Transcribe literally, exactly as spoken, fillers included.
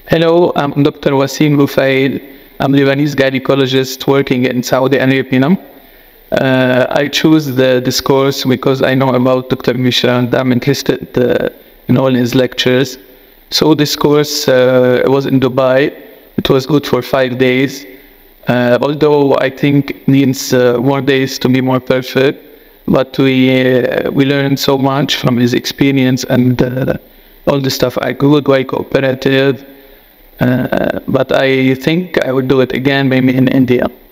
Hello, I'm Doctor Wasim Rufail. I'm Lebanese gynecologist working in Saudi Arabia. Uh, I choose the, this course because I know about Doctor Misha and I'm interested uh, in all his lectures. So this course uh, was in Dubai. It was good for five days. Uh, although I think it needs uh, more days to be more perfect. But we uh, we learned so much from his experience and uh, all the stuff. I could go cooperative. Uh, but I think I would do it again, maybe in India.